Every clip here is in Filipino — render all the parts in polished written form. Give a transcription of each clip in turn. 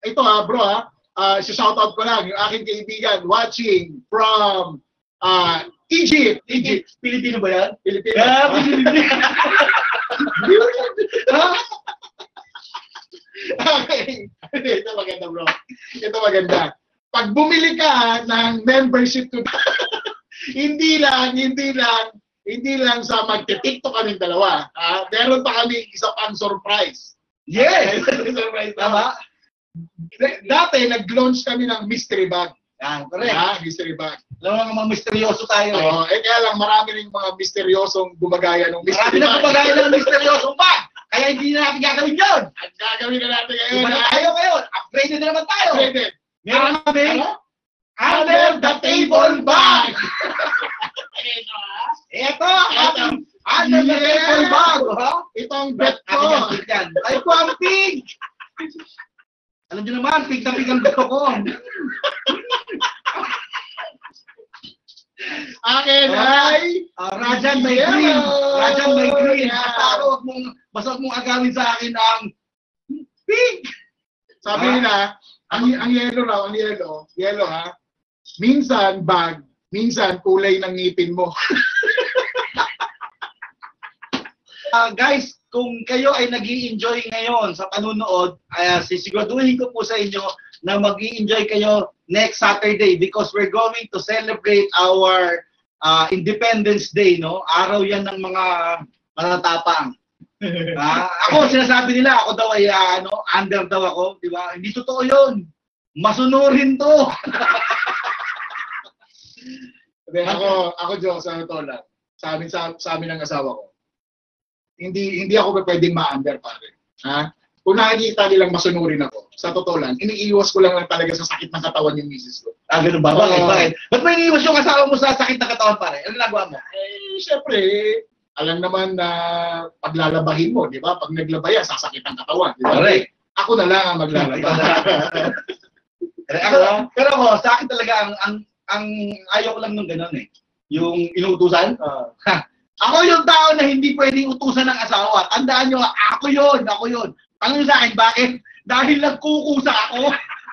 ito bro shoutout ko lang yung aking kaibigan watching from Egypt. Pilipino ba yan? Pilipino. Okay. Ito maganda bro. Ito maganda. Pag bumili ka ng membership to hindi lang sa magte-TikTok kaming dalawa. Meron pa kami isa pang surprise. Yes! Surprise, tama? Dati nag-launch kami ng mystery bag. Correct. Mystery bag. Alam mo mga misteryoso tayo kaya lang marami ring mga misteryosong gumagaya ng mystery bag. Marami na gumagaya ng misteryosong bag. Kaya hindi na natin gagawin yun. At gagawin na natin ngayon. Iba na tayo ngayon. Upgraded na naman tayo. Upgraded. Meron kami under the table bag. Ito. Under the table bag. Itong bet ko. Ay ko ang pig. Alam nyo naman, pig na pig ang gusto ko. Akin ay Rajan may green. Rajan may green. Basta mong agawin sa akin ang pig. Sabi nila, ang yellow raw, yellow ha. Minsan bag, minsan kulay ng ngipin mo. Guys, kung kayo ay nag-i-enjoy ngayon sa panunood, sisiguraduhin ko po sa inyo na mag-i-enjoy kayo next Saturday because we're going to celebrate our Independence Day, no? Araw yan ng mga matatapang. Ako, sinasabi nila, ako daw ay under daw ako, di ba? Hindi totoo yun. Masunurin to. Ako Diyos, to lang. Sa amin ng asawa ko. Hindi ako pwedeng ma-under, pare. Kung nakikita nilang masunurin ako, sa totoo lang, iniiwas ko lang talaga sa sakit ng katawan yung misis ko. Ganun ba? Bakit? Ba't may iniiwas yung asawa mo sa sakit ng katawan, pare? Ano nagawa mo? Siyempre, alam naman na paglalabahin mo, di ba? Pag naglabaya, sasakit ang katawan. Di ba? Correct. Ako na lang ang maglalaba. Pero ako, sa akin talaga, ang ayaw ko lang nung gano'n yung inuutusan. Ako yung tao na hindi pwedeng utusan ng asawa. Tandaan nyo, ako yun. Tanong sa akin, bakit? Dahil nagkukusa ako.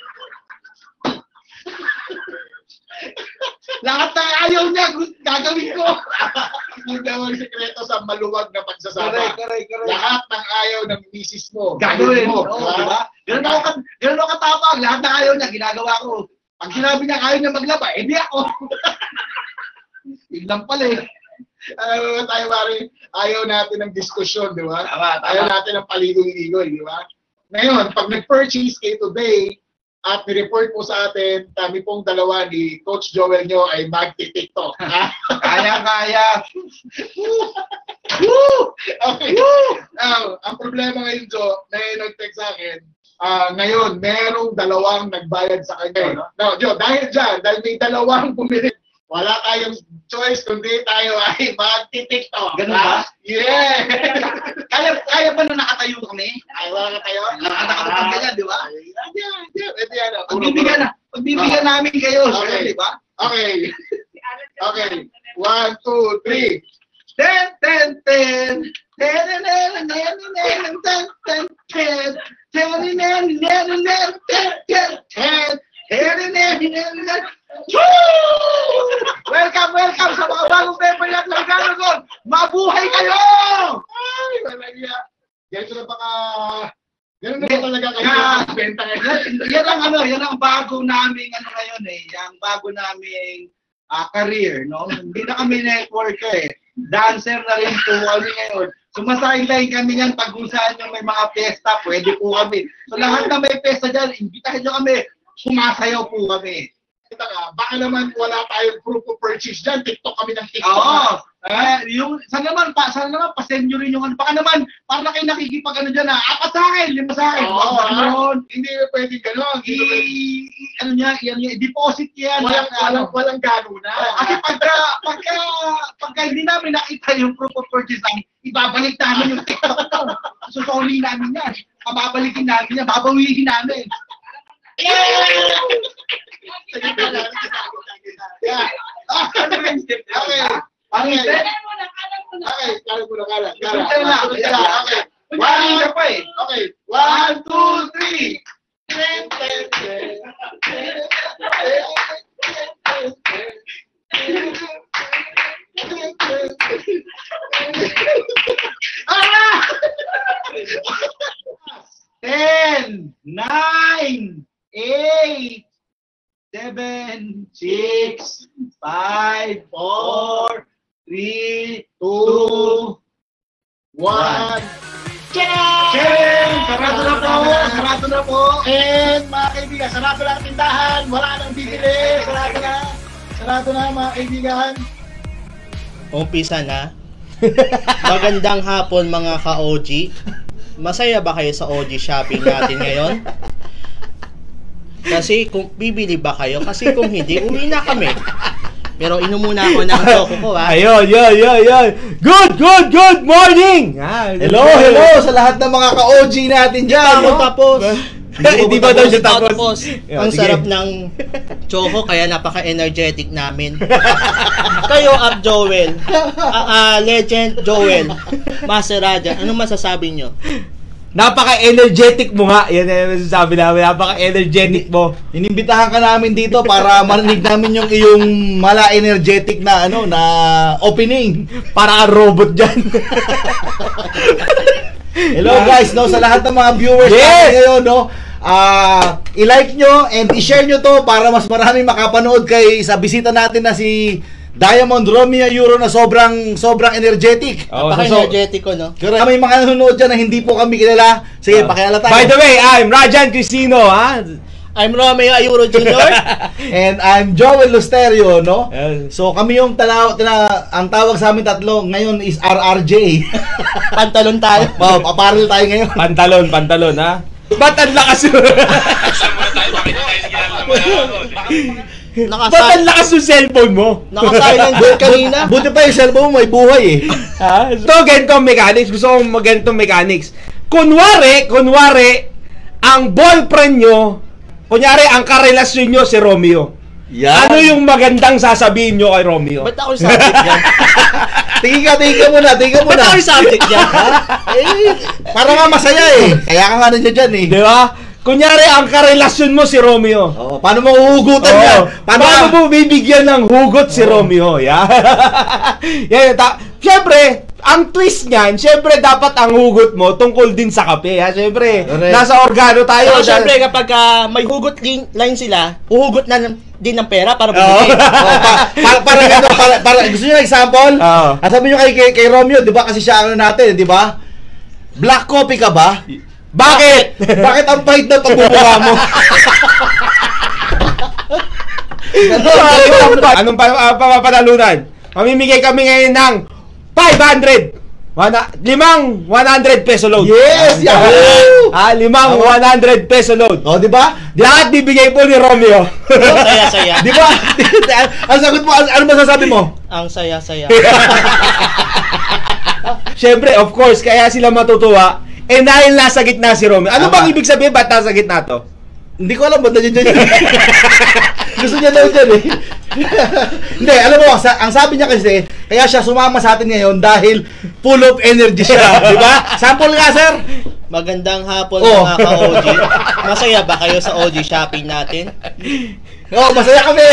Lahat na ayaw niya, gagawin ko. Yung gawang sekreto sa maluwag na pagsasama. Correct. Lahat ng ayaw ng misis mo, gagawin mo. Diba? Ganun ako katapang. Lahat ng ayaw niya, ginagawa ko. Pag sinabi niya ayaw niya maglaba, di ako. Yun lang pala tayo, Mari, ayaw natin ng diskusyon, di ba? Tama. Ayaw natin ng paligoy-ligoy, di ba? Ngayon, pag nag-purchase kayo today, at ni-report po sa atin, kami pong dalawa ni Coach Joel nyo ay magti-TikTok. Kaya. Okay. Ang problema ngayon, Jo, na nag-text sa akin, ngayon, merong dalawang nagbayad sa kanya. No, Jo, dahil may dalawang bumili, wala tayong choice kundi tayo ay magti-TikTok. Ganun ba? Yeah! Kaya ba na nakatayo kami? Ay, wala kayo? Nakatayo ganyan, di ba? Yeah. Pagbibigyan namin kayo, okay. di ba? Okay. 1, 2, 3. Welcome sa mga bagong member ng Lagano. Mabuhay kayo! Ay, malagya. Ganun na talaga kayo benta ngayon. Yan ang bago naming ngayon yung bago naming career, no? Hindi na kami networker Dancer na rin po kami ngayon. Sumasideline kami yan pag kung saan yung may mga pesta, pwede po kami. So lahat na may pesta dyan, imbitahin nyo kami, sumasayaw po kami. Baka naman wala tayong proof of purchase dyan, TikTok kami ng TikTok. Oo. Sana naman pasend nyo rin yung baka naman, para kayo nakikipag dyan apat sa akin, 5 sa akin. Oo. Hindi pwede gano'n. Deposit yan. Walang gano'n na. Kasi pagka hindi namin nakita yung proof of purchase namin, ibabalik namin yung TikTok ko. Susuli namin yan. Pababalikin namin yan. Babawihin namin. Okay. Okay. 1, 2, 3. 9, 8, 7, 6, 5, 4, 3, 2, 1. Chen! Sarado na po! Sarado na po! And mga kaibigan, sarado na ang tindahan. Wala nang bibili. Sarado na. Sarado na mga kaibigan. Umpisa na. Magandang hapon mga ka-OG. Masaya ba kayo sa OG shopping natin ngayon? Kasi kung bibili ba kayo? Kasi kung hindi, uwi na kami. Pero inom muna ako ng choco ko, ha? Ayun. Good morning! Hello sa lahat ng mga ka-OG natin dyan. Hindi tapos. Hindi ba daw siya tapos? Ang sarap ng choco, kaya napaka-energetic namin. Kayo, Up Joel, Legend Joel, Master Raja, anong masasabi nyo? Napaka-energetic mo nga. Yan ang masasabi namin. Napaka-energetic mo. Inimbitahan ka namin dito para marinig namin yung iyong mala-energetic na na opening. Para ka robot dyan. Hello guys, sa lahat ng mga viewers natin ngayon, i-like nyo and i-share nyo to para mas marami makapanood kay sa bisita natin na si Diamond Romeo Euro na sobrang energetic. Napaka-energetic ko, no? Pero may mga nanonood dyan na hindi po kami kilala. Sige, pakilala tayo. By the way, I'm Rajan Cristino, ha? I'm Romeo Euro Jr. And I'm Joel Lusterio, no? So kami yung ang tawag sa amin tatlo ngayon is RRJ. Pantalon tayo. Apparel tayo ngayon. Pantalon, ha? Ba't ang lakas yun? Ba't ang lakas yung cellphone mo? Nakasilent doon kanina. Buti pa yung cellphone mo, may buhay eh. So, ganitong mechanics. Gusto kong ganitong mechanics. Kunwari, ang boyfriend nyo, ang karelasyon nyo si Romeo. Yan. Ano yung magandang sasabihin nyo kay Romeo? Ba't ako yung subject yan? Tingin ka muna. Ba't ako yung subject yan? Para nga masaya eh. Kaya ka nga nandiyan dyan eh. Di ba? Kunyari, ang karelasyon mo si Romeo. Paano mo uhugutan yan? Paano mo bibigyan ng hugot si Romeo? Siyempre, ang twist niyan, siyempre dapat ang hugot mo tungkol din sa kape. Siyempre, nasa organo tayo. Siyempre, kapag may hugot line sila, huhugot na din ng pera para bumili. Para gusto niyo ng example? Sabi niyo kay Romeo, 'di ba? Kasi siya natin, 'di ba? Black coffee ka ba? Bakit? Bakit ang pahit na pagmumukha mo? Anong papapanalunan? Mamimigay kami ngayon ng 500! 100 peso load. Yes! Yahoo! 100 peso load. O, di ba? Lahat bibigay po ni Romeo. Saya-saya. Di ba? Ang sagot mo, ano masasabi mo? Ang saya-saya. Siyempre, of course, kaya sila matutuwa. Dahil nasa gitna si Romeo. Ano bang ibig sabihin? Ba't nasa gitna to? Hindi ko alam ba't nandiyan dyan. Gusto niya daw dyan eh. Hindi, alam mo, ang sabi niya kasi, kaya siya sumama sa atin ngayon dahil full of energy siya. Di ba? Sample nga, sir. Magandang hapon mga ka-OG. Masaya ba kayo sa OG shopping natin? Masaya kami.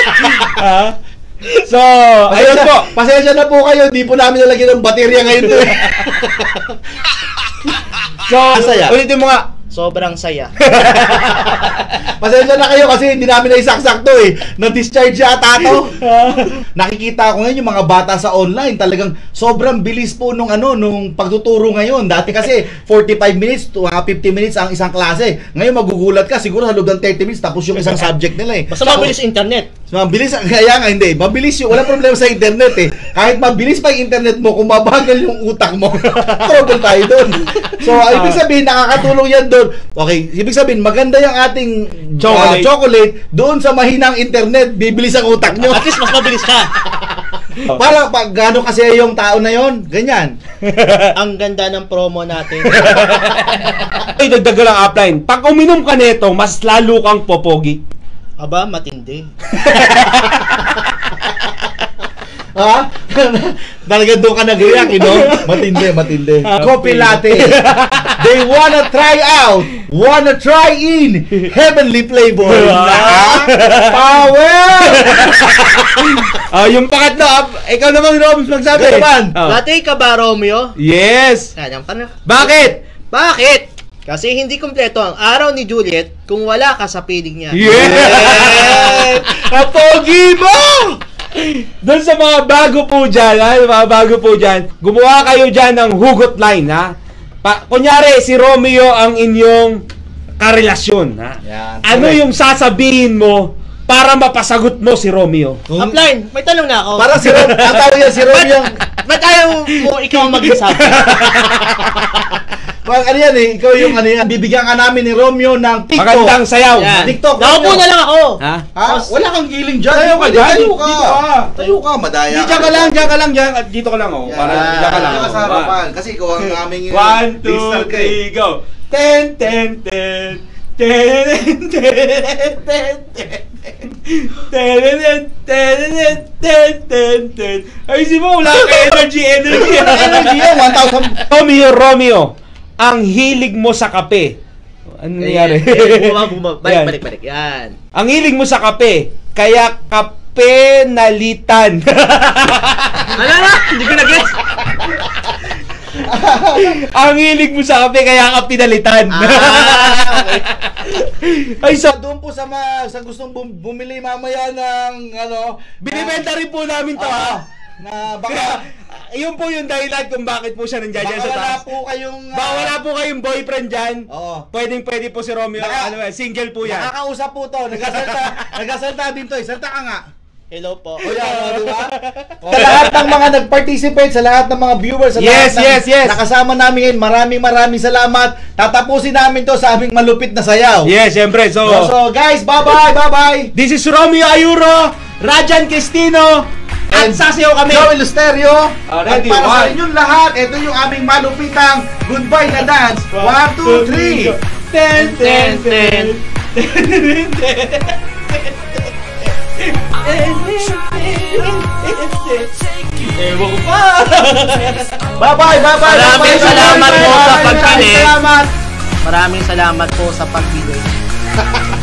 So, ayun po. Pasensya na po kayo, di po namin nalagyan ng baterya ngayon to eh. So, ulitin mo nga. Sobrang saya. Pasensya na kayo kasi hindi namin naisaksak to eh. Na-discharge yata to. Nakikita ko ngayon yung mga bata sa online, talagang sobrang bilis po nung pagtuturo ngayon. Dati kasi 45 minutes to 50 minutes ang isang klase. Ngayon magugulat ka siguro sa loob ng 30 minutes tapos yung isang subject nila eh. Basta mabilis internet. Mabilis, kaya nga hindi. Mabilis yung, wala problema sa internet eh. Kahit mabilis pa yung internet mo, kung mabagal yung utak mo, trouble tayo doon. So, ibig sabihin, nakakatulong yan doon. Okay, ibig sabihin, maganda yung ating chocolate doon sa mahinang internet, bibilis ang utak nyo. At least mas mabilis ka. Para pag gano'n kasi yung tao na yon, ganyan. Ang ganda ng promo natin. Ay, dagdagan lang upline. Pag uminom ka nito, mas lalo kang popogi. Aba, matindi. Ha? Talaga doon ka nag-react, matindi. Coffee latte. They wanna try out, wanna try in heavenly flavor. Power! Yung pangatlo, ikaw naman, Robs, magsabi. Naman. Latte ka ba, Romeo? Yes. Kanyang pa na. Bakit? Bakit? Kasi hindi kumpleto ang araw ni Juliet kung wala ka sa piling niya. Yeah! Ang pogi mo! Doon sa mga bago po dyan, gumawa kayo dyan ng hugot line, ha? Kunyari, si Romeo ang inyong karelasyon, ha? Yan. Ano yung sasabihin mo para mapasagot mo si Romeo? Upline, may tanong na ako. Para si Romeo, ang tawag yan si Romeo. Ba't ayaw mo ikaw mag-sabi? Well, ano yan eh, ikaw yung ano yan, bibigyan ka namin ni Romeo ng TikTok. Magandang sayaw. Yan. TikTok. Naupo na lang ako. Ha? Ha? Wala kang giling dyan. Tayo ka dyan. Tayo ka. Dito ka. Tayo ka, madaya. Diyan ka lang, dyan. At dito ka lang, oh. Para diyan ka lang. Diyan ka sa harapan. Kasi ikaw ang aming 1, 2, 3, go. Ten. Ay, si mo, wala ka energy. Energy yan, 1,000. Romeo, ang hilig mo sa kape. Ano nangyari? Balik. Yan. Ang hilig mo sa kape, kaya kape nalitan. Ano na? Hindi ko na-gets. Ang hilig mo sa kape, kaya ka pinalitan. Okay. Ay, doon po sa gustong bumili mamaya ng ano, Binibenta rin po namin to, ha? na baka Yun po yung dahilan kung bakit po siya nandiyan baka sa wala taas. po kayong Baka wala po kayong boyfriend dyan. Oo. Pwede po si Romeo. Single po yan. Nakakausap po to, nagsasalta din to, salta ka nga. Hello po. O yan, di ba? Sa lahat ng mga nag-participate, sa lahat ng mga viewers, sa lahat ng yes. nakasama namin ngayon, maraming salamat. Tatapusin namin to sa aming malupit na sayaw. Yes, syempre. So guys, bye-bye. this is Romeo Ayuro, Rajan Cristino, at sasayaw kami. Joey Lusterio. At Ready, para sa one. inyong lahat, ito yung aming malupitang goodbye na dance. 1, 2, 3. Ten. Ewan ko pa. Bye-bye. Maraming salamat po sa pagkinig. Salamat. Maraming salamat po sa pagkinig.